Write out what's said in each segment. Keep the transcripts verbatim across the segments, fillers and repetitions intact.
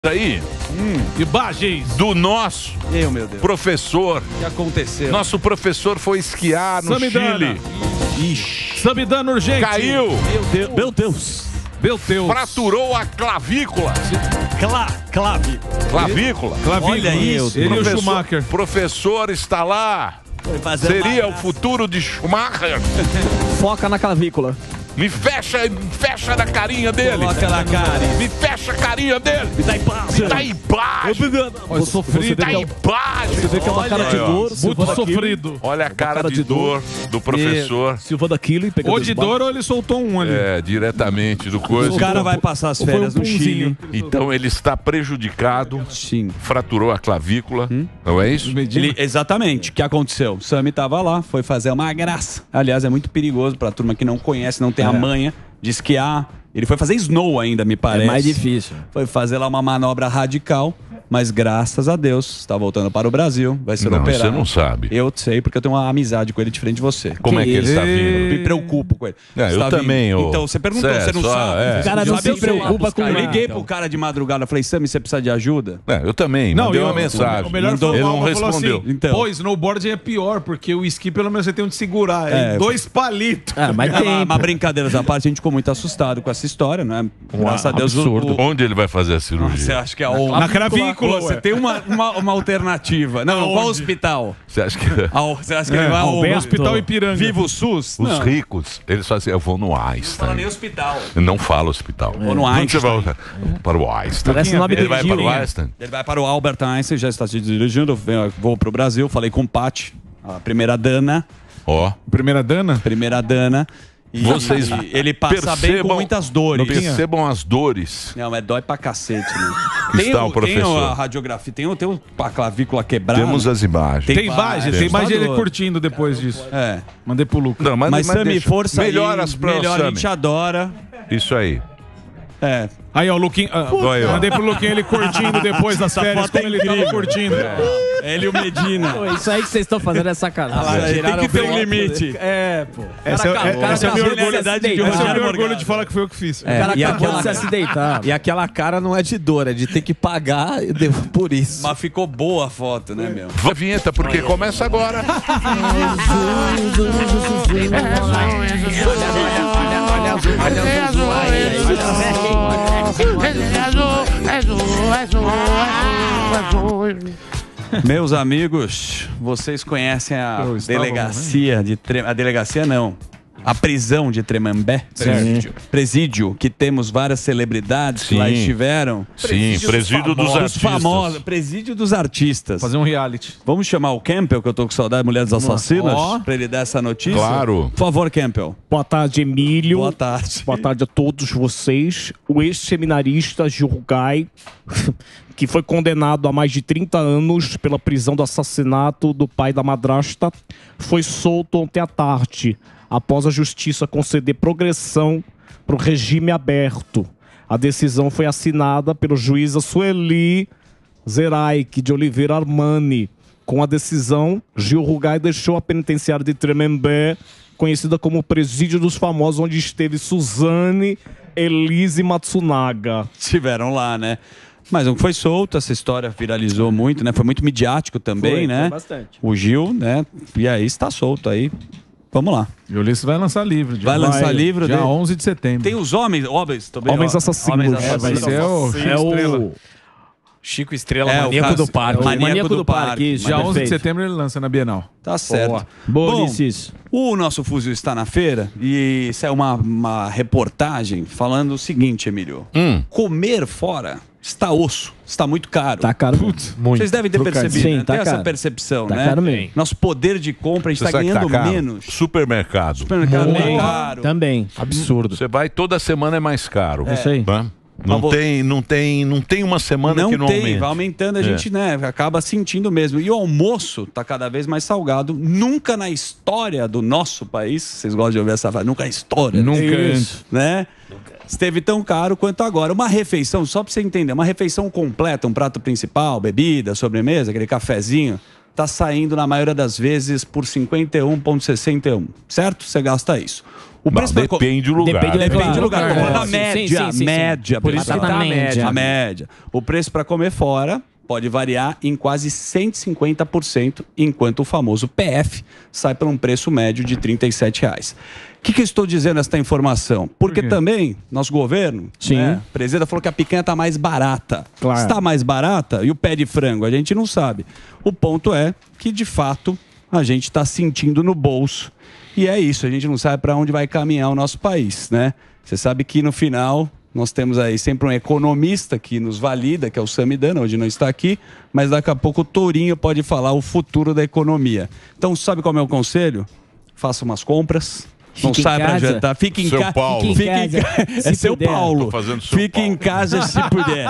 aí, hum, imagens do nosso Eu, meu Deus. professor. O que aconteceu? Nosso professor foi esquiar no Samidana. Chile. Ixi. Samidana urgente. Caiu. Meu Deus. Meu Deus. Meu Deus. Fraturou a clavícula. Clá, clavícula. Clavícula. Clavícula. Olha isso. Ele e o Professor, Schumacher. professor está lá. Foi fazer Seria uma o futuro de Schumacher. Foca na clavícula. Me fecha, me fecha na carinha dele. Coloca na cara. Me fecha a carinha dele. Me dá em paz. Me dá embaixo. Olha, sofrido. Me dá Olha, embaixo. Você vê que é uma cara de Olha, dor. muito Silvana sofrido. Olha a cara de dor do professor. Silvana Kilo e pegando Ou de dor ou ele soltou um ali. É, diretamente do coisa. O cara vai passar as Ou foi férias um no Chile. Então ele está prejudicado, Sim. fraturou a clavícula, não é isso? Ele, exatamente. O que aconteceu? O Sami tava lá, foi fazer uma graça. Aliás, é muito perigoso pra turma que não conhece, não tem a manha de esquiar. Ele foi fazer snow ainda, me parece. É mais difícil. Foi fazer lá uma manobra radical, mas graças a Deus está voltando para o Brasil, vai ser Não, operado. você não sabe. Eu sei, porque eu tenho uma amizade com ele diferente de você. Como é que ele está vindo? Me preocupo com ele. É, eu Está também, vindo. ô. Então, você perguntou, Certo, você não só, sabe. é. O cara não Sabe, se eu sei. preocupa com Eu nada. liguei pro cara de madrugada, falei, Sami, você precisa de ajuda? É, eu também, Não, mandei eu- uma mensagem. O melhor Mandou. foi Ele o não Alba falou respondeu. assim, Então. pô, snowboard é pior, porque o esqui pelo menos você tem onde segurar. É, É, dois palitos. Ah, mas Mas, tem. mas brincadeiras à parte, a gente ficou muito assustado com essa história, né? Graças a Deus. o- absurdo. o- Onde ele vai fazer a Você cirurgia? acha que é o... Na clavícula, Você ué. tem uma, uma, uma alternativa. Não, qual Aonde? hospital? Você acha que Ao- Você acha que ele vai ao Alberto. Hospital Ipiranga. Vivo SUS? os Não. ricos, eles fazem assim, eu vou no Fala nem Einstein. hospital. Eu não falo hospital. Vou no Onde você Einstein. vai? Para o Einstein. Parece o nome Ele do vai Gil, para o hein? Einstein? Ele vai para o Albert Einstein, já está se dirigindo. Venho- Vou para o Brasil, falei com o Pati, a primeira dana. Ó, Primeira dana? Primeira dana. E vocês e ele passa bem com muitas dores. percebam as dores. Não, mas dói pra cacete, né? Está o Tem professor. a radiografia, tem, o- tem o- a clavícula quebrada. Temos as imagens. Tem Tem imagem, tem imagem ele assustador. curtindo depois disso. É. Mandei pro Lucas. Não, mas, Mas, mas Sami, deixa. força Melhoras aí. para o Melhor, a Sami. gente adora. Isso aí. É. Aí, ó, o Luquinho. ah, Aí, ó. mandei pro Luquinho ele curtindo depois das férias, foto é como ele tava incrível. curtindo. Ele e o Medina. Pô, isso aí que vocês estão fazendo é sacanagem. Isso aí, tem que ter um foto. limite. É, pô. Essa é, Cara, é, cara, essa é a cara, minha cara, orgulho, cara, esse é o cara, meu cara, orgulho cara. de falar que foi eu que fiz. O cara e acabou aquela- de se deitar. E aquela cara não é de dor, é de ter que pagar de- por isso. Mas ficou boa a foto, né, meu? A vinheta, porque começa agora. Meus amigos, vocês conhecem a Eu estava, delegacia de Tre... a delegacia não, a prisão de Tremembé, Presídio. presídio, que temos várias celebridades que lá Sim. estiveram. Sim, presídio dos Os artistas. famosos, presídio dos artistas. Fazer um reality. Vamos chamar o Campbell, que eu tô com saudade, Mulheres Assassinas, Ó. pra ele dar essa notícia. Claro. Por favor, Campbell. Boa tarde, Emílio. Boa tarde. Boa tarde a todos vocês. O ex-seminarista Gil Gai, que foi condenado a mais de trinta anos pela prisão do assassinato do pai da madrasta, foi solto ontem à tarde, após a justiça conceder progressão para o regime aberto. A decisão foi assinada pelo juiz Sueli Zeraik de Oliveira Armani. Com a decisão, Gil Rugai deixou a penitenciária de Tremembé, conhecida como Presídio dos Famosos, onde esteve Suzane Elise Matsunaga. Estiveram lá, né? Mas não foi solto, essa história viralizou muito, né? Foi muito midiático também, Foi, né? foi bastante. O Gil, né? E aí está solto aí. Vamos lá. E o Ulisses vai lançar livro. dia- Vai lançar livro Dia dele? onze de setembro. Tem os homens, homens também. Homens ó, assassinos. Homens É, Vai assassinos. ser o Chico É Estrela. o Chico Estrela, É, o maníaco caso- do parque. é o Maníaco do Parque, Dia Mas onze de perfeito. setembro ele lança na Bienal. Tá certo. Boa. Boa, Bom, Ulisses. o nosso fuzil está na feira e saiu uma, uma reportagem falando o seguinte, Emílio. Hum. Comer fora está osso, está muito caro. Tá caro. Putz, Muito. Vocês devem ter Pro caro. percebido, Sim, né? tá Tem essa caro. percepção, Tá né? caro mesmo. Nosso poder de compra, a gente Você está sabe que ganhando tá caro? menos. Supermercado. Supermercado Também. bem caro. Também. Absurdo. Você vai toda semana é mais caro. É isso aí. Né? Não, Mas vou- tem, não, tem, não tem uma semana Não que não tem, aumente. vai aumentando, a É. gente né, acaba sentindo mesmo. E o almoço tá cada vez mais salgado. Nunca na história do nosso país, vocês gostam de ouvir essa frase, nunca na história, Nunca né? antes. né? Esteve tão caro quanto agora. Uma refeição, só para você entender, uma refeição completa, um prato principal, bebida, sobremesa, aquele cafezinho, tá saindo na maioria das vezes por cinquenta e um vírgula sessenta e um, certo? Você gasta isso. O Não, preço pra co- depende do lugar. Depende, depende do lugar. Tô falando a Sim, média, sim, sim, sim. média. Por isso pessoal. que tá na média. A média. O preço para comer fora pode variar em quase cento e cinquenta por cento, enquanto o famoso P F sai por um preço médio de trinta e sete reais. O que, que eu estou dizendo esta informação? Porque quê? também, nosso governo, Sim. né, o presidente falou que a picanha está mais barata. Claro. Está mais barata e o pé de frango, a gente não sabe. O ponto é que, de fato, a gente está sentindo no bolso. E é isso, a gente não sabe para onde vai caminhar o nosso país, né? Você sabe que no final nós temos aí sempre um economista que nos valida, que é o Samidana, hoje não está aqui, mas daqui a pouco o Tourinho pode falar o futuro da economia. Então, sabe qual é o meu conselho? Faça umas compras. Não Fique em sai para casa. jantar. Fique em Seu casa. Paulo. Fique em casa, É se seu puder. Paulo. Tô fazendo seu Fique Paulo. em casa se puder.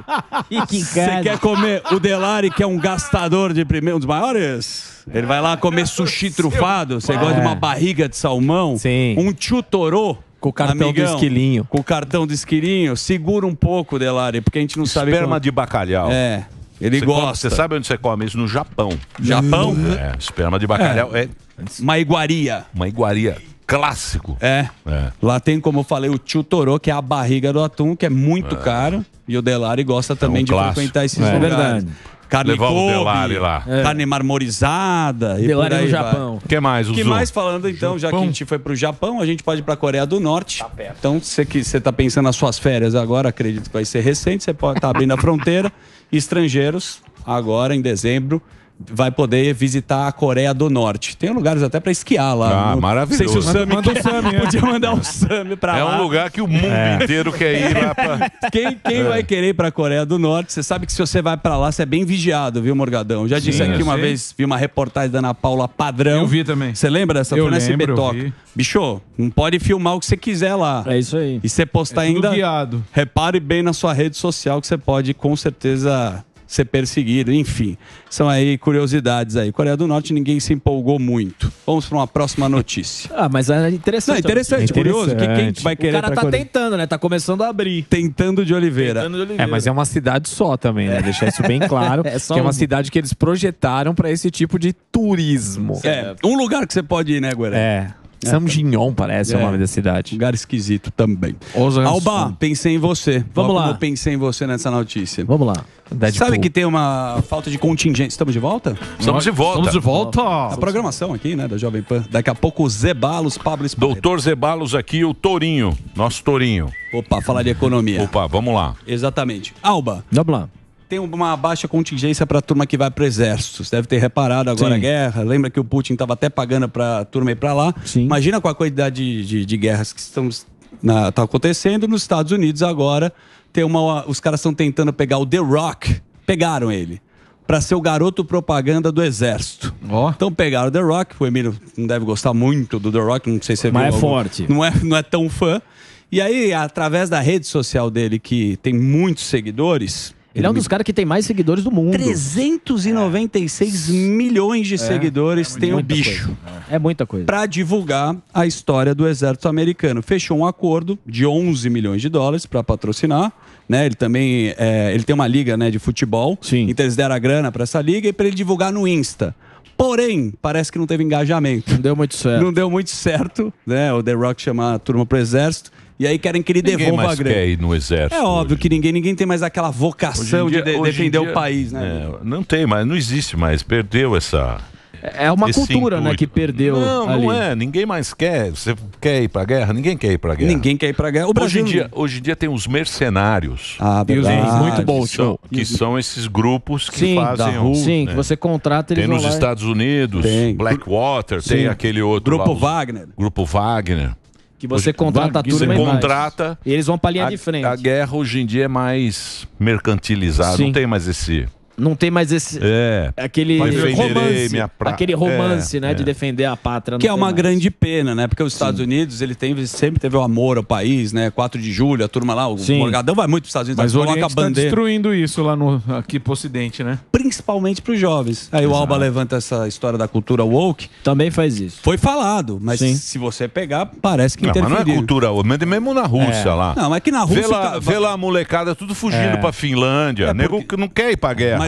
Fique em Você casa. quer comer o Delari, que é um gastador de primeiro, um dos maiores? Ele vai lá comer sushi trufado. Você gosta de uma barriga de salmão? Sim. Um chutorô? Com o cartão do esquilinho. Com o cartão do esquilinho. Segura um pouco, Delari, porque a gente não sabe... Esperma como- de bacalhau. É, ele Você come- gosta. Você sabe onde você come isso? No Japão. Japão? É, esperma de bacalhau é, Uma iguaria. uma iguaria clássico. É. É. Lá tem, como eu falei, o chutorô, que é a barriga do atum, que é muito caro. E o Delari gosta também um de clássico. frequentar esses É. lugares. Verdade. Carne Levar o Kobe, Delari lá. carne marmorizada e Delari por aí no vai. Japão. O que mais, O que Zuzu? mais falando então, já que a gente foi pro Japão, a gente pode ir pra Coreia do Norte. Então, você que você tá pensando nas suas férias agora, acredito que vai ser recente, você pode estar abrindo a fronteira. Estrangeiros, agora em dezembro, vai poder visitar a Coreia do Norte. Tem lugares até pra esquiar lá. Ah, No- maravilhoso. Não sei se o Sami Manda o quer- Sami, é. podia mandar o Sami pra É lá. um lugar que o mundo inteiro quer ir lá pra... Quem, quem vai querer ir pra Coreia do Norte, você sabe que se você vai pra lá, você é bem vigiado, viu, Morgadão? Já disse Sim, aqui eu uma sei. vez, vi uma reportagem da Ana Paula Padrão. Eu vi também. Você lembra dessa? Eu Foi na lembro, S B eu Toca. vi. Bicho, não pode filmar o que você quiser lá. É isso aí. E você postar É tudo ainda. guiado. Repare bem na sua rede social que você pode com certeza ser perseguido. Enfim, são aí curiosidades aí. Coreia do Norte ninguém se empolgou muito. Vamos para uma próxima notícia. Ah, mas é interessante. Não, interessante, É curioso. Que quem interessante. vai O querer cara pra tá Coreia? tentando, né? Tá começando a abrir. Tentando de Oliveira. Tentando de Oliveira. É, mas é uma cidade só também, né? Deixar isso bem claro. É só que é uma um. cidade que eles projetaram pra esse tipo de turismo. É, um lugar que você pode ir, né, Gueré? É. Samjinhon parece É. o nome da cidade. Lugar esquisito também. Osasco. Alba, pensei em você. Vamos Ó, lá. como eu pensei em você nessa notícia. Vamos lá. Deadpool. Sabe que tem uma falta de contingência. Estamos de volta? Estamos de volta. Estamos de volta. A programação aqui, né, da Jovem Pan. Daqui a pouco, Zebalos, Pablo Esparredo. Doutor Zebalos aqui, o Tourinho. Nosso Tourinho. Opa, falar de economia. Opa, vamos lá. Exatamente. Alba, Vamos lá. tem uma baixa contingência para a turma que vai para o exército. Você deve ter reparado agora Sim. a guerra. Lembra que o Putin estava até pagando para a turma ir para lá? Sim. Imagina com a quantidade de, de, de guerras que estamos na, tá acontecendo nos Estados Unidos agora. Tem uma, os caras estão tentando pegar o The Rock. Pegaram ele. Para ser o garoto propaganda do exército. Ó. Então pegaram o The Rock. O Emílio não deve gostar muito do The Rock. Não sei se você Mas viu. é algum- forte. Não é, não é tão fã. E aí, através da rede social dele, que tem muitos seguidores... Ele é um dos caras que tem mais seguidores do mundo. trezentos e noventa e seis milhões de seguidores tem o muita bicho coisa. É muita coisa. para divulgar a história do exército americano. Fechou um acordo de onze milhões de dólares para patrocinar, né? Ele também é, ele tem uma liga, né, de futebol. Sim. Então eles deram a grana para essa liga e para ele divulgar no Insta. Porém, parece que não teve engajamento. Não deu muito certo. Não deu muito certo, né? O The Rock chamar a turma pro exército. E aí querem que ele Ninguém devolva a mais grana. quer ir no exército. É óbvio hoje. que ninguém, ninguém tem mais aquela Hoje vocação em dia- de, de hoje em defender dia- o país, né? É, não tem mais, não existe mais. Perdeu essa... É uma esse cultura, né, intuito. que perdeu Não, ali. não é. Ninguém mais quer. Você quer ir pra guerra? Ninguém quer ir pra guerra. Ninguém quer ir pra guerra. O Hoje Brasil em, dia, hoje em dia tem os mercenários. Ah, E os- verdade. muito bom que são, show. que são esses grupos que Sim, fazem da o- rua. Sim, né? que você contrata, eles Tem vão nos lá. Estados Unidos, Tem. Blackwater, tem Sim. aquele outro Grupo lá, os- Wagner. Grupo Wagner. Que você contrata a Você turma e mais. contrata. E eles vão pra linha A, de frente. a guerra hoje em dia é mais mercantilizada, Sim. não tem mais esse. Não tem mais esse... É. Aquele Defenderei romance, minha pra- aquele romance, É, né, é. de defender a pátria. Que não é tem uma mais. grande pena, né? Porque os Estados Unidos, ele tem, sempre teve o amor ao país, né? quatro de julho, a turma lá, o Sim. Morgadão vai muito para os Estados Unidos, Mas o coloca a Oriente está bandeira, destruindo isso lá no, aqui pro Ocidente, né? principalmente para os jovens. Aí o Alba levanta essa história da cultura woke. Também faz isso. Foi falado, mas Sim. se você pegar, parece que Não, mas não é interferiu. cultura, mas mesmo na Rússia É. lá. Não, mas que na Vê Rússia... lá, tá- vê lá a molecada tudo fugindo É. pra Finlândia. É Nego porque- que não quer ir pra guerra Mas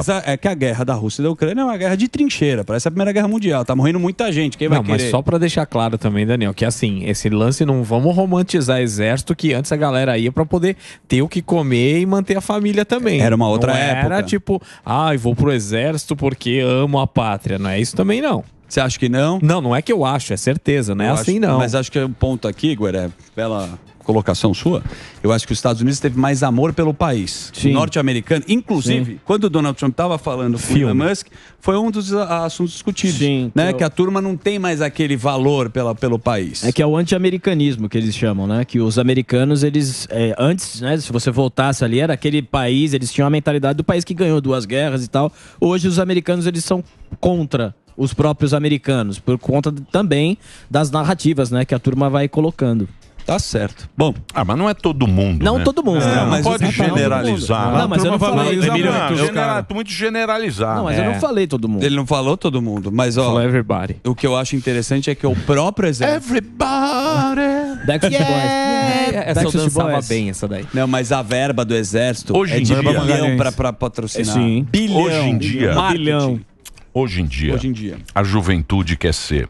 mas a, é que a guerra da Rússia e da Ucrânia é uma guerra de trincheira. Parece a Primeira Guerra Mundial. Tá morrendo muita gente. Quem vai Não, querer? mas só pra deixar claro também, Daniel, que assim, esse lance não vamos romantizar exército, que antes a galera ia pra poder ter o que comer e manter a família também. Era uma outra não época. Era tipo, ai, ah, vou pro exército porque amo a pátria. Não é isso também, não. Você acha que não? Não, não é que eu acho, é certeza, não é Eu assim, acho- não. Mas acho que o ponto aqui, Igor, é pela colocação sua, eu acho que os Estados Unidos teve mais amor pelo país. Sim. O norte-americano, inclusive, Sim. quando o Donald Trump estava falando com o Elon Musk, foi um dos a- assuntos discutidos. Sim, né? que eu- Que a turma não tem mais aquele valor pela, pelo país. É que é o anti-americanismo que eles chamam, né? Que os americanos, eles, é, antes, né? Se você voltasse ali, era aquele país, eles tinham a mentalidade do país que ganhou duas guerras e tal. Hoje os americanos, eles são contra os próprios americanos, por conta de- também das narrativas, né? Que a turma vai colocando. Tá certo. Bom, Ah, mas não é todo mundo. Não né? todo mundo. É, né? não mas pode não todo mundo. generalizar. Não, mas eu não falei. valoriza Emílio, muito os genera- caras. muito generalizar. Não, mas eu É. não falei todo mundo. ele não falou todo mundo, mas ó, Falou everybody. o que eu acho interessante é que o próprio exército... Everybody. Backstreet Boys. É, essa eu Backstreet dançava Boys. bem, essa daí. Não, mas a verba do exército Hoje é em de dia- bilhão Magalhães. pra, pra patrocinar. Sim. Bilhão. Hoje em dia- Marketing. Bilhão. Hoje em dia, Hoje em dia. a juventude quer ser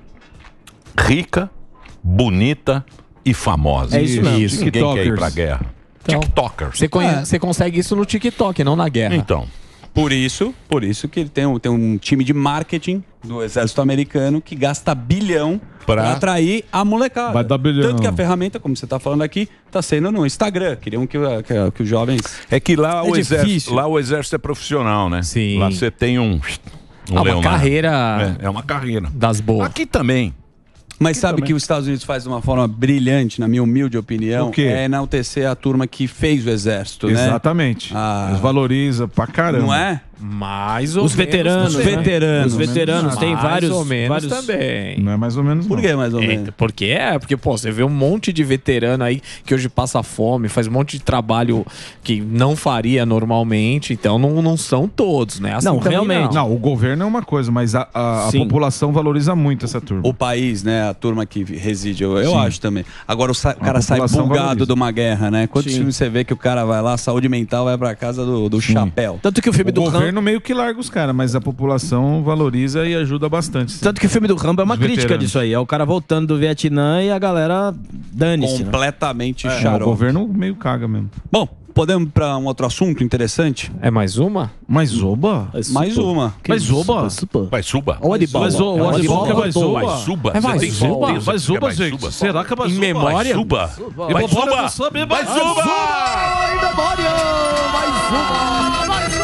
rica, bonita e famosa. É isso mesmo. Ninguém quer ir TikTokers. pra guerra. Então, TikTokers. Você, conhe- você consegue isso no TikTok, não na guerra. Então, Por isso, por isso que ele tem um, tem um time de marketing do exército americano que gasta bilhão Pra- para atrair a molecada. Vai dar bilhão. Tanto que a ferramenta, como você está falando aqui, está sendo no Instagram. Queriam que, o- que, que os jovens... é que lá, É o exército, difícil. lá o exército é profissional, né? Sim. Lá você tem um, um Ah, uma Leonardo. carreira É, é uma carreira. das boas. Aqui também. Mas sabe que os Estados Unidos faz de uma forma brilhante, na minha humilde opinião, O quê? é enaltecer a turma que fez o exército, né? Exatamente. Ah. Eles valorizam pra caramba. Não é? Mais ou Os menos veteranos. também. né? veteranos, Os né? veteranos. Tem Mais vários. ou menos vários... também. Não é mais ou menos Por não. que mais ou É, menos? porque é, porque, pô, você vê um monte de veterano aí que hoje passa fome, faz um monte de trabalho que não faria normalmente, então não, não são todos, né? Assim Não, também realmente. Não, o governo é uma coisa, mas a, a- a Sim. população valoriza muito essa turma. O país, né? A turma que reside, eu, eu Sim. acho também. Agora o, sa- o cara sai população bugado valoriza. de uma guerra, né? Quantos Sim. filmes você vê que o cara vai lá, saúde mental, vai pra casa do, do chapéu? Tanto que o filme O do governo Rambo. meio que larga os caras, mas a população valoriza e ajuda bastante. sim. Tanto que o filme do Rambo é uma Os crítica veteranos. disso aí. É o cara voltando do Vietnã e a galera dane-se. né? Completamente É, o xarope. governo meio caga mesmo. Bom, podemos para um outro assunto interessante? É mais uma? Mas oba? Mais uma. Mas oba? Vai, suba. O Adibala. Mas o- o É o Adibala Adibala vai voltou. zoar. Vai, suba. É Você vai, tem suba. certeza Vai que zuba, vai, gente. suba? Será que vai Em zuba? memória? Vai, suba. Vai Vai, zuba. suba. Sobe, Vai, vai suba. Em memória! Mais uma! Mais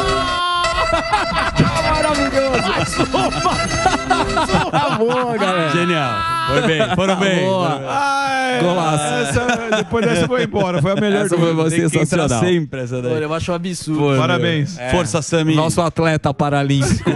uma! Maravilhoso! Tá boa, galera. Genial. Foi bem, foram bem. Boa. Ai, Golaço. essa- depois dessa eu vou embora. Foi a melhor Essa do foi mundo. você. Tem que entrar Sensacional. sempre essa daí. Olha, eu acho um absurdo. Parabéns. Força, Sami. Nosso atleta paralímpico.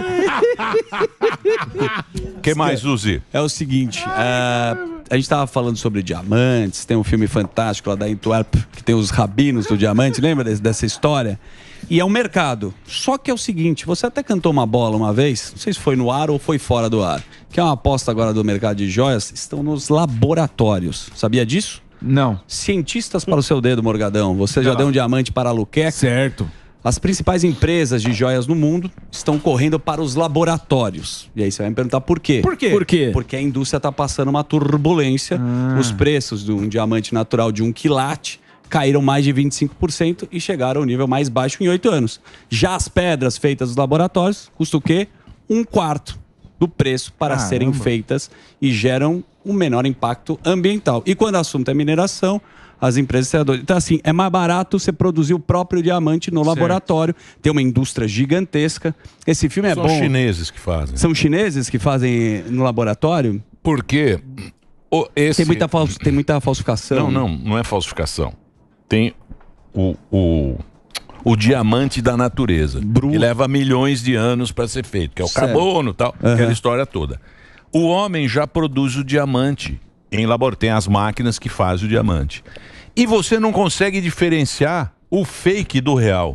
O que mais, Uzi? É o seguinte, é, a gente tava falando sobre diamantes, tem um filme fantástico lá da Antwerp, que tem os rabinos do diamante, lembra desse- dessa história? E é um mercado. Só que é o seguinte, você até cantou uma bola uma vez, não sei se foi no ar ou foi fora do ar, que é uma aposta agora do mercado de joias, estão nos laboratórios. Sabia disso? Não. Cientistas para o seu dedo, Morgadão. Você já Tá. deu um diamante para a Luqueca? Certo. As principais empresas de joias no mundo estão correndo para os laboratórios. E aí você vai me perguntar por quê? Por quê? Por quê? Porque a indústria está passando uma turbulência. Ah. Os preços de um diamante natural de um quilate caíram mais de vinte e cinco por cento e chegaram ao nível mais baixo em oito anos. Já as pedras feitas nos laboratórios custam o quê? Um quarto do preço para Caramba. serem feitas e geram um menor impacto ambiental. E quando o assunto é mineração, as empresas... Então, assim, é mais barato você produzir o próprio diamante no laboratório. Tem uma indústria gigantesca. Esse filme é São bom. chineses que fazem. São chineses que fazem no laboratório? Porque o, esse... Tem muita, fals... Tem muita falsificação. Não, não, não é falsificação. Tem o, o, o diamante da natureza, que leva milhões de anos para ser feito, que é o Sério? carbono e tal, aquela história toda. O homem já produz o diamante em laboratório, tem as máquinas que fazem o diamante. E você não consegue diferenciar o fake do real.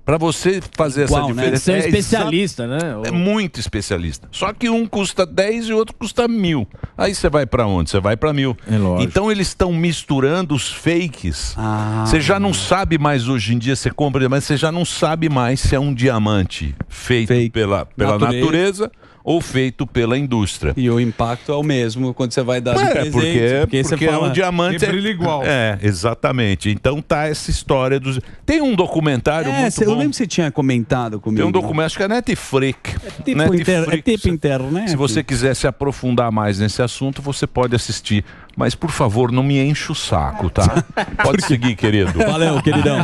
Para você fazer Igual, essa né? diferença. Você é exa- especialista, né? É muito especialista. Só que um custa dez e o outro custa mil. Aí você vai para onde? Você vai para mil. É lógico. Então eles estão misturando os fakes. Você já não sabe mais hoje em dia, você compra, mas você já não sabe mais se é um diamante feito pela, pela Natureza. natureza. ou feito pela indústria. E o impacto é o mesmo quando você vai dar de É, presente. porque, porque, você é fala, um diamante. "Que brilha igual." É, exatamente. Então tá essa história dos. Tem um documentário É, muito cê- bom. eu lembro que você tinha comentado comigo. Tem um documentário, acho que é Netflix. tipo Netflix. inter- é tipo internet. Se você quiser se aprofundar mais nesse assunto, você pode assistir. Mas, por favor, não me enche o saco, tá? Pode seguir, querido. Valeu, queridão.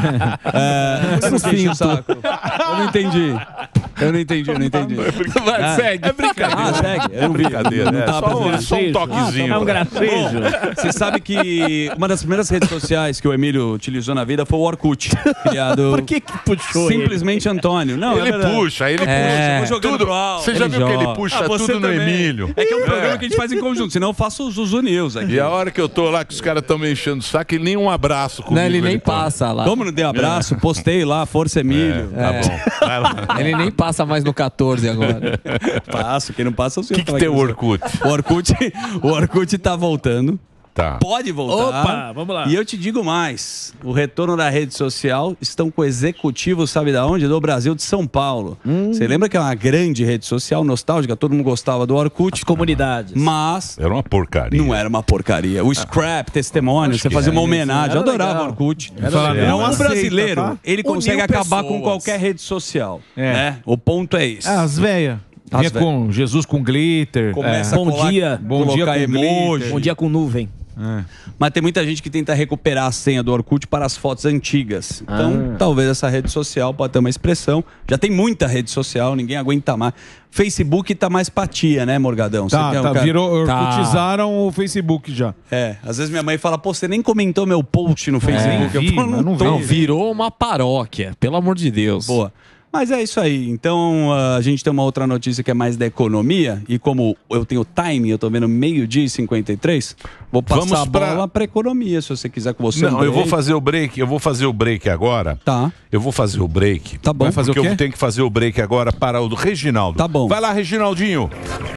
É, eu não entendi o saco. Eu não entendi. Eu não entendi, eu não entendi. Vai, Ah, segue. É brincadeira. Ah, segue. Eu não vi. Brincadeira, Não é. tava Só um- prestando só um atenção. toquezinho. É um gracejo. Você sabe que uma das primeiras redes sociais que o Emílio utilizou na vida foi o Orkut. Criado... Por que que puxou ele? Simplesmente Antônio. Não, Ele é verdade. puxa, ele É, puxa. eu vou jogando Tudo. pro alto. Você já Ele viu que ele joga. puxa Ah, você tudo no também. Emílio? É que é um É. programa que a gente faz em conjunto, senão eu faço os Zuzu News aqui. E a hora que eu tô lá, que os caras estão me enchendo o saco, ele nem um abraço comigo. Não, ele nem põe. passa lá. Como não dei abraço, postei lá, Força Emílio. Tá bom. Vai lá. Ele nem passa mais no catorze agora. Passo, quem não passa é o senhor. O que, que tem o Orkut? O Orkut, o Orkut tá voltando. Tá. Pode voltar. Opa, vamos lá. E eu te digo mais: o retorno da rede social estão com executivos, sabe da onde? Do Brasil, de São Paulo. Você lembra que é uma grande rede social nostálgica? Todo mundo gostava do Orkut. As comunidades. Mas Era uma porcaria. não era uma porcaria. O Scrap, testemunho, você fazia uma homenagem. Eu Era adorava legal. o Orkut. legal. Não, Não o brasileiro, aceita, tá? ele consegue Uniu acabar com pessoas. qualquer rede social. É. Né? O ponto é isso. As velhas. As Vinha véia. com Jesus com glitter. Começa Bom a colar, dia. Bom dia colocar com emoji. glitter. Um dia com nuvem. É. Mas tem muita gente que tenta recuperar a senha do Orkut para as fotos antigas. Então, Ah. talvez essa rede social pode ter uma expressão. Já tem muita rede social, ninguém aguenta mais. Facebook tá mais patia, né, Morgadão? Você Tá, que é um tá, cara- virou, Tá. orkutizaram o Facebook já. É, às vezes minha mãe fala, pô, você nem comentou meu post no Facebook. eu vi, falo, mas não vi. tô. Não, virou uma paróquia, pelo amor de Deus. Boa. Mas é isso aí. Então, ah, a gente tem uma outra notícia que é mais da economia. E como eu tenho time, eu tô vendo meio-dia e cinquenta e três, vou passar Vamos a pra- bola para economia, se você quiser com você. Não, eu vou Andrei. fazer o break, eu vou fazer o break agora. Tá. Eu vou fazer o break. Tá bom. Vai Fazer porque o quê? eu tenho que fazer o break agora para o do Reginaldo. Tá bom. Vai lá, Reginaldinho.